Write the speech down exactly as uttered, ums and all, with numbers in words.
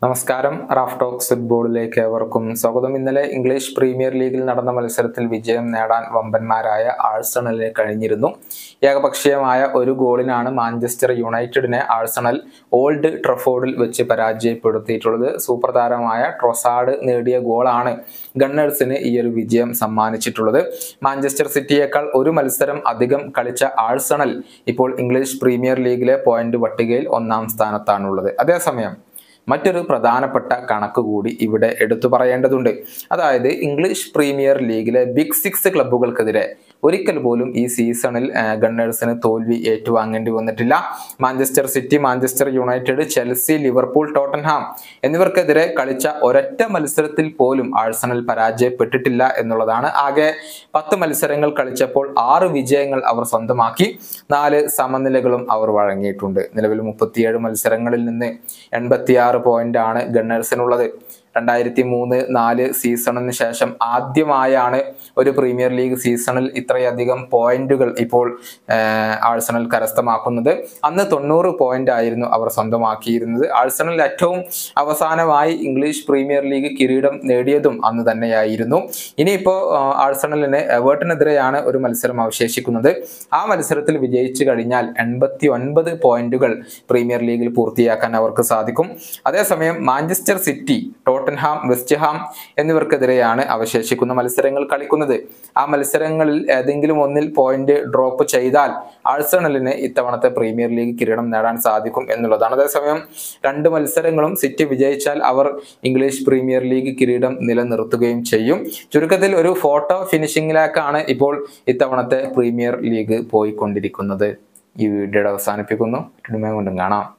നമസ്കാരം. Raf talks ഫുട്ബോളിലേക്ക് ഏവർക്കും സ്വാഗതം. ഇന്നലെ ഇംഗ്ലീഷ് പ്രീമിയർ ലീഗിൽ നടന്ന മത്സരത്തിൽ വിജയം നേടാൻ വമ്പന്മാരായ ആഴ്സണലിന് കഴിഞ്ഞിരുന്നു. ഏകപക്ഷീയമായ ഒരു ഗോളിനാണ് മാഞ്ചസ്റ്റർ യുണൈറ്റഡിനെ ആഴ്സണൽ ഓൾഡ് ട്രഫോർഡിൽ വെച്ച് പരാജയപ്പെടുത്തിയിട്ടുള്ളത്. സൂപ്പർ താരമായ ട്രൊസാർഡ് നേടിയ ഗോളാണ് ഗണ്ണേഴ്സിന് ഈ ഒരു വിജയം സമ്മാനിച്ചിട്ടുള്ളത്. മാഞ്ചസ്റ്റർ സിറ്റിയേക്കാൾ ഒരു മത്സരം അധികം കളിച്ച ആഴ്സണൽ ഇപ്പോൾ ഇംഗ്ലീഷ് പ്രീമിയർ ലീഗിലെ പോയിന്റ് പട്ടികയിൽ ഒന്നാം സ്ഥാനത്താണുള്ളത്. അതേസമയം മറ്റൊരു പ്രധാനപ്പെട്ട കണക്ക് കൂടി ഇവിടെ എടുത്തു പറയേണ്ടതുണ്ട്. അതായത് ഇംഗ്ലീഷ് പ്രീമിയർ ലീഗിലെ ബിഗ് സിക്സ് ക്ലബ്ബുകൾക്കെതിരെ ഒരിക്കൽ പോലും ഈ സീസണിൽ ഗണ്ണേഴ്സിന് തോൽവി ഏറ്റുവാങ്ങേണ്ടി വന്നിട്ടില്ല. Manchester City, Manchester United, Chelsea, Liverpool, Tottenham എന്നിവർക്കെതിരെ കളിച്ച ഒരൊറ്റ മത്സരത്തിൽ പോലും ആഴ്സണൽ പരാജയപ്പെട്ടിട്ടില്ല എന്നുള്ളതാണ്. ആകെ പത്ത് മത്സരങ്ങൾ കളിച്ചപ്പോൾ ആറ് വിജയങ്ങൾ അവർ സ്വന്തമാക്കി, നാല് സമനിലകളും അവർ വഴങ്ങിയിട്ടുണ്ട്. നിലവിൽ മുപ്പത്തിയേഴ് മത്സരങ്ങളിൽ നിന്ന് എൺപത്തിയാറ് പോയിന്റ് ആണ് ഗണ്ണേഴ്സിനുള്ളത്. രണ്ടായിരത്തി മൂന്ന് നാല് സീസണിന് ശേഷം ആദ്യമായാണ് ഒരു പ്രീമിയർ ലീഗ് സീസണിൽ ഇത്രയധികം പോയിന്റുകൾ ഇപ്പോൾ ആഴ്സണൽ കരസ്ഥമാക്കുന്നത്. അന്ന് തൊണ്ണൂറ് പോയിന്റ് ആയിരുന്നു അവർ സ്വന്തമാക്കിയിരുന്നത്. ആഴ്സണൽ ഏറ്റവും അവസാനമായി ഇംഗ്ലീഷ് പ്രീമിയർ ലീഗ് കിരീടം നേടിയതും അന്ന് തന്നെയായിരുന്നു. ഇനിയിപ്പോൾ ആഴ്സണലിന് എവേർട്ടനെതിരെയാണ് ഒരു മത്സരം അവശേഷിക്കുന്നത്. ആ മത്സരത്തിൽ വിജയിച്ചു കഴിഞ്ഞാൽ എൺപത്തി ഒൻപത് പോയിന്റുകൾ പ്രീമിയർ ലീഗിൽ പൂർത്തിയാക്കാൻ അവർക്ക് സാധിക്കും. അതേസമയം Manchester City, Tottenham, West Ham എന്നിവർക്കെതിരെയാണ് അവശേഷിക്കുന്ന മത്സരങ്ങൾ കളിക്കുന്നത്. ആ മത്സരങ്ങളിൽ ഏതെങ്കിലും ഒന്നിൽ പോയിന്റ് ഡ്രോപ്പ് ചെയ്താൽ ആഴ്സണലിന് ഇത്തവണത്തെ പ്രീമിയർ ലീഗ് കിരീടം നേടാൻ സാധിക്കും എന്നുള്ളതാണ്. അതേസമയം രണ്ട് മത്സരങ്ങളും സിറ്റി വിജയിച്ചാൽ അവർ ഇംഗ്ലീഷ് പ്രീമിയർ ലീഗ് കിരീടം നിലനിർത്തുകയും ചെയ്യും. ചുരുക്കത്തിൽ ഒരു ഫോട്ടോ ഫിനിഷിംഗിലേക്കാണ് ഇപ്പോൾ ഇത്തവണത്തെ പ്രീമിയർ ലീഗ് പോയിക്കൊണ്ടിരിക്കുന്നത്. ഈ വീഡിയോയുടെ അവസാനിപ്പിക്കുന്നു. കൊണ്ടും കാണാം.